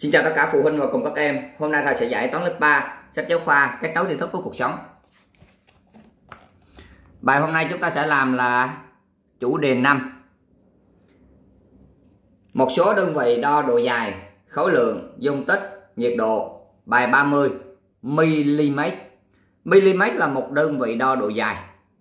Xin chào tất cả phụ huynh và cùng các em. Hôm nay thầy sẽ dạy toán lớp 3, sách giáo khoa kết nối tri thức với cuộc sống. Bài hôm nay chúng ta sẽ làm là chủ đề 5. Một số đơn vị đo độ dài, khối lượng, dung tích, nhiệt độ. Bài 30 mm. Mm là một đơn vị đo độ dài.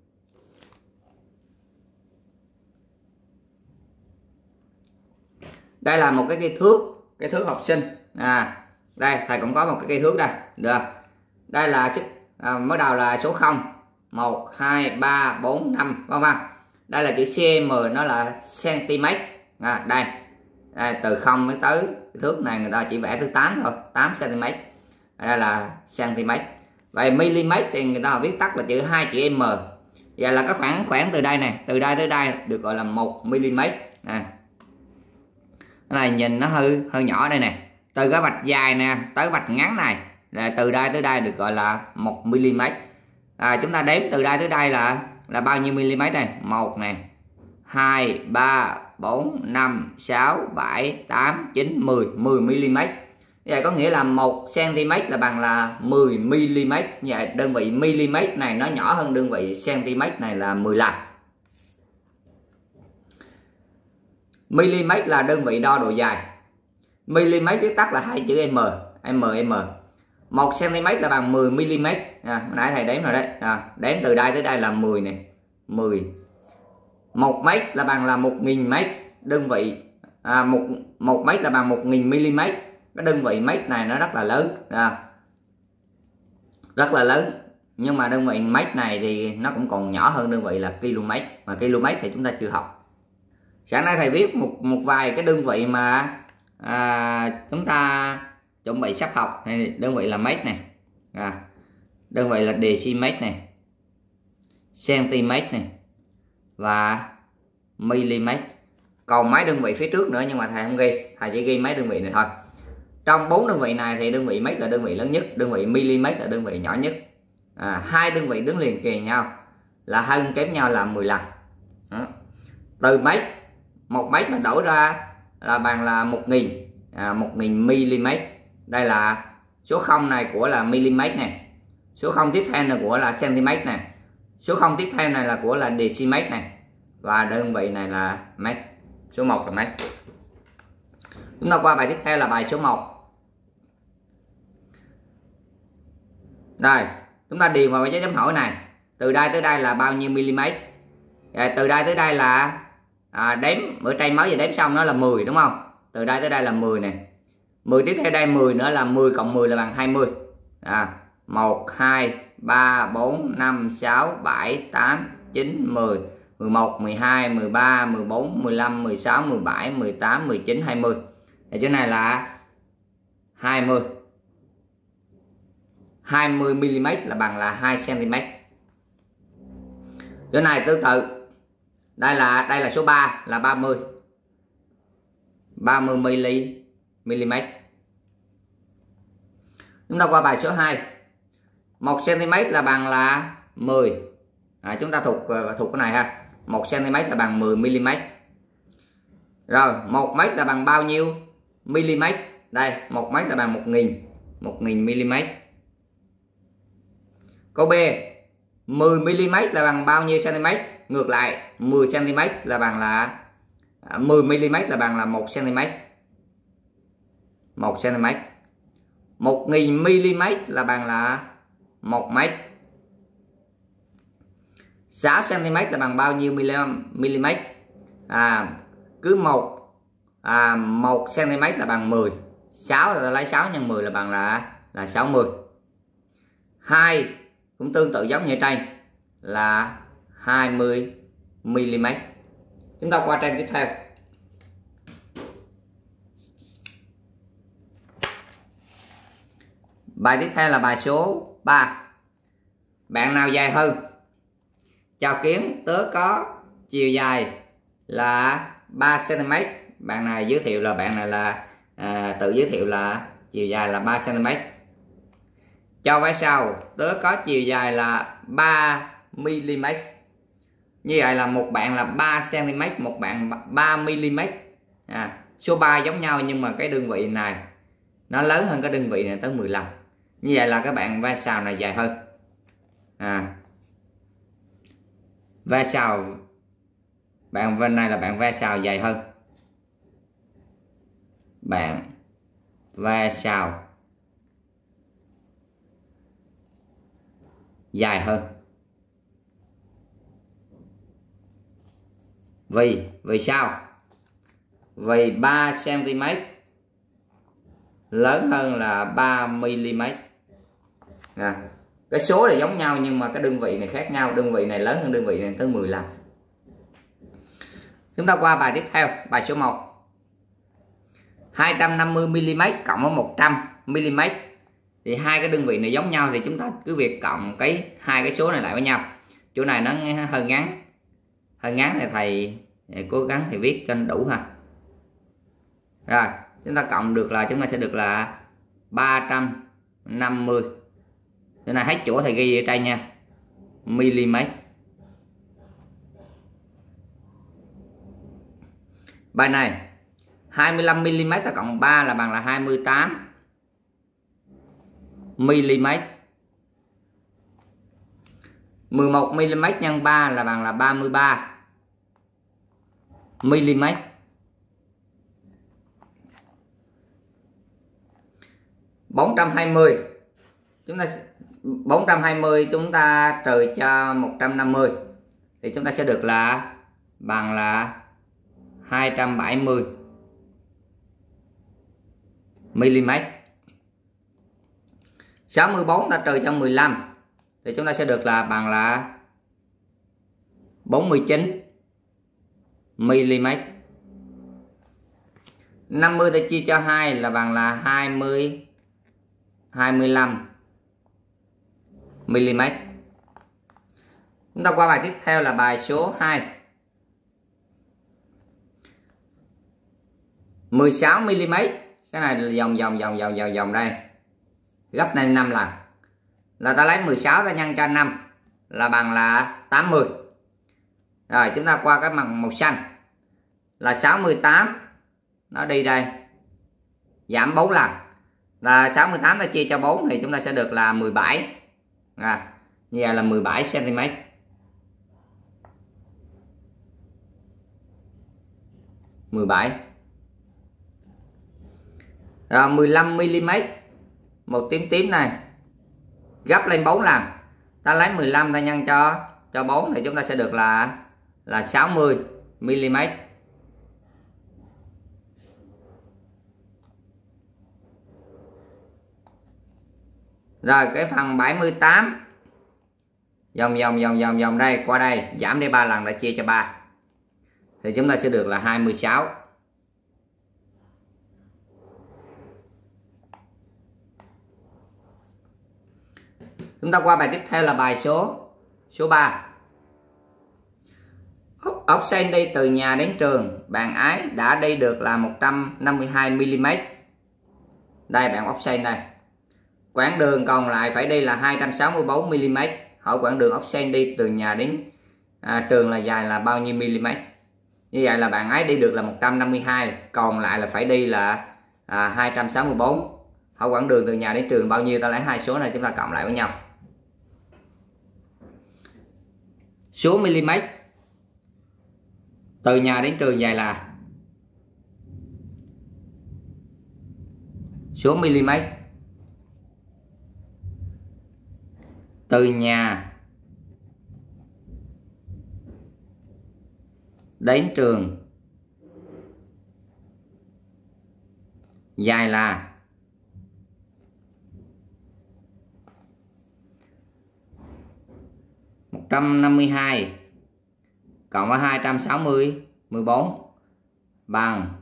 Đây là một cái thước học sinh. Đây thầy cũng có một cái thước đây. Được. Đây là mới đầu là số 0, 1 2 3 4 5 vân vân. Đây là chữ cm, nó là cm. Đây từ 0 mới tới thước này người ta chỉ vẽ tới 8 thôi, 8 cm. Đây là cm. Vậy mm thì người ta viết tắt là chữ 2 chữ m. Vậy là cái khoảng từ đây này, từ đây tới đây được gọi là 1 mm. Cái này nhìn nó hơi nhỏ đây nè. Từ cái vạch dài nè tới vạch ngắn này là từ đây tới đây được gọi là 1 mm. Chúng ta đếm từ đây tới đây là bao nhiêu mm đây? 1 nè, 2 3 4 5 6 7 8 9 10 mm. Vậy có nghĩa là 1 cm là bằng là 10 mm. Vậy đơn vị mm này nó nhỏ hơn đơn vị cm này là 10 lần. Mm là đơn vị đo độ dài. Mm viết tắt là 2 chữ m. 1 cm là bằng 10 mm. Nãy thầy đếm rồi đấy. Đếm từ đây tới đây là 10 này, 10. 1 mét là bằng là 1000 mét. Đơn vị 1 mét là bằng 1000 mm. Cái đơn vị mét này nó rất là lớn. Rất là lớn. Nhưng mà đơn vị mét này thì nó cũng còn nhỏ hơn đơn vị là km. Mà km thì chúng ta chưa học. Sáng nay thầy viết một vài cái đơn vị mà chúng ta chuẩn bị sắp học. Đơn vị là mét này, đơn vị là dm này, cm này và mm. Còn mấy đơn vị phía trước nữa nhưng mà thầy không ghi, thầy chỉ ghi mấy đơn vị này thôi. Trong 4 đơn vị này thì đơn vị mét là đơn vị lớn nhất, đơn vị mm là đơn vị nhỏ nhất. Hai đơn vị đứng liền kề nhau là hơn kém nhau là 10 lần. Từ mét, 1 mét mà đổi ra là bằng là 1000 mm. Đây là số 0 này của là mm này, số 0 tiếp theo này của là cm này, số 0 tiếp theo này là của là dm này, và đơn vị này là mét. Số 1 là mét. Chúng ta qua bài tiếp theo là bài số 1. Đây, chúng ta điền vào cái dấu chấm hỏi này. Từ đây tới đây là bao nhiêu mm? Từ đây tới đây là đếm bữa tray mới giờ đếm xong nó là 10 đúng không? Từ đây tới đây là 10 này. 10 tiếp theo đây 10 nữa là 10 cộng 10 là bằng 20. 1 2 3 4 5 6 7 8 9 10 11 12 13 14 15 16 17 18 19 20. Thì chỗ này là 20. 20 mm là bằng là 2 cm. Chỗ này tương tự. Đây là số 3 là 30 mm. Chúng ta qua bài số 2. 1 cm là bằng là 10. Chúng ta thuộc cái này ha. 1 cm là bằng 10 mm. Rồi 1 mét là bằng bao nhiêu mm? Đây 1 mét là bằng 1000 mm. Câu B, 10 mm là bằng bao nhiêu cm? Ngược lại 10 cm là bằng là 10 mm là bằng là 1 cm. 1 cm. 1000 mm là bằng là 1 mét. 6 cm là bằng bao nhiêu mm? Cứ 1 cm là bằng 10. 6 là lấy 6 nhân 10 là bằng là 60. 2 cũng tương tự giống như trên là 20 mm. Chúng ta qua trang tiếp theo. Bài tiếp theo là bài số 3. Bạn nào dài hơn? Chào Kiến, tớ có chiều dài là 3 cm. Bạn này giới thiệu là bạn này là tự giới thiệu là chiều dài là 3 cm. Cho vái sau, tớ có chiều dài là 3 mm. Như vậy là một bạn là 3 cm, một bạn 3 mm. Số 3 giống nhau nhưng mà cái đơn vị này nó lớn hơn cái đơn vị này tới 15. Như vậy là các bạn va sào này dài hơn. Va sào bạn bên này là bạn va sào dài hơn. Bạn va sào dài hơn. Vì sao? Vì 3 cm lớn hơn là 3 mm. Cái số là giống nhau nhưng mà cái đơn vị này khác nhau, đơn vị này lớn hơn đơn vị này tới 15. Chúng ta qua bài tiếp theo, bài số 1. 250 mm cộng với 100 mm. Thì hai cái đơn vị này giống nhau thì chúng ta cứ việc cộng hai cái số này lại với nhau. Chỗ này nó hơi ngắn. Hơi ngắn thì thầy cố gắng thì viết cho đủ ha. Rồi, chúng ta cộng được là chúng ta sẽ được là 350. Chỗ này hết chỗ thầy ghi ở đây nha. Mm. Bài này 25 mm ta cộng 3 là bằng là 28 mm. 11 mm nhân 3 là bằng là 33 mm. 420 chúng ta trừ cho 150 thì chúng ta sẽ được là bằng là 270 mm. 64 ta trừ cho 15 thì chúng ta sẽ được là bằng là 49 mm. 50 ta chia cho 2 là bằng là 25 mm. Chúng ta qua bài tiếp theo là bài số 2. 16 mm. Cái này là vòng đây. Gấp lên 5 lần. Là ta lấy 16 ta nhân cho 5 là bằng là 80. Rồi chúng ta qua cái bằng màu xanh là 68. Nó đi đây. Giảm 4 lần. Là 68 ta chia cho 4 thì chúng ta sẽ được là 17. Như vậy là 17 cm. Rồi 15 mm. Một tím này gấp lên 4 lần. Ta lấy 15 ta nhân cho 4 thì chúng ta sẽ được là 60 mm. Rồi cái phần 78 vòng đây qua đây giảm đi 3 lần là chia cho 3 thì chúng ta sẽ được là 26. Chúng ta qua bài tiếp theo là bài số 3. Học sinh đi từ nhà đến trường, bạn ấy đã đi được là 152 mm. Đây bạn học sinh đây. Quãng đường còn lại phải đi là 264 mm. Hỏi quãng đường học sinh đi từ nhà đến trường là dài là bao nhiêu mm? Như vậy là bạn ấy đi được là 152, còn lại là phải đi là 264. Hỏi quãng đường từ nhà đến trường bao nhiêu? Ta lấy hai số này chúng ta cộng lại với nhau. Số mm từ nhà đến trường dài là số mm từ nhà đến trường dài là 152 cộng với 264 bằng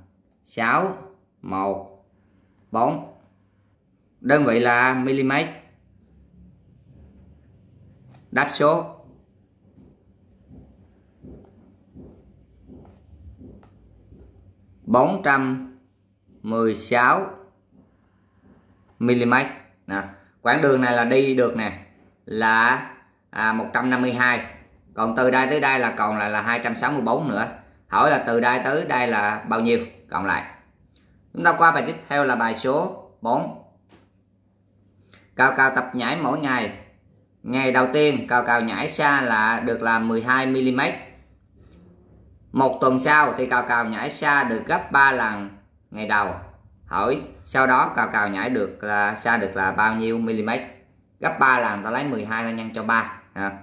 614. Đơn vị là mm. Đáp số 416 mm. Quãng đường này là đi được nè là 152, còn từ đây tới đây là còn lại là 264 nữa. Hỏi là từ đây tới đây là bao nhiêu, cộng lại. Chúng ta qua bài tiếp theo là bài số 4. Cào cào tập nhảy mỗi ngày. Ngày đầu tiên cào cào nhảy xa là được là 12 mm. Một tuần sau thì cào cào nhảy xa được gấp 3 lần ngày đầu. Hỏi sau đó cào cào nhảy được là xa được là bao nhiêu mm? Gấp 3 lần, ta lấy 12 ta nhân cho 3 ha.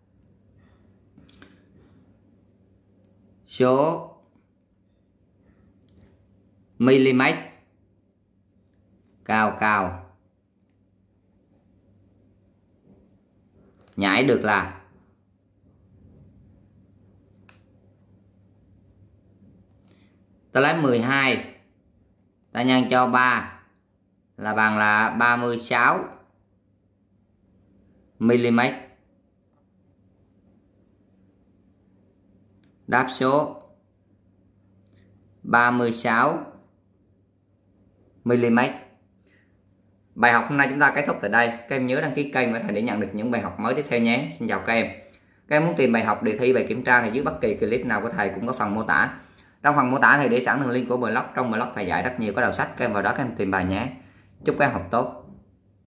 Số mm cào cào nhảy được là ta lấy 12 ta nhân cho 3 là bằng là 36 mm. Đáp số 36 mm. Bài học hôm nay chúng ta kết thúc tại đây. Các em nhớ đăng ký kênh để nhận được những bài học mới tiếp theo nhé. Xin chào các em. Các em muốn tìm bài học, đề thi, bài kiểm tra thì dưới bất kỳ clip nào của thầy cũng có phần mô tả. Trong phần mô tả thầy để sẵn đường link của blog. Trong blog thầy dạy rất nhiều có đầu sách, các em vào đó các em tìm bài nhé. Chúc các em học tốt.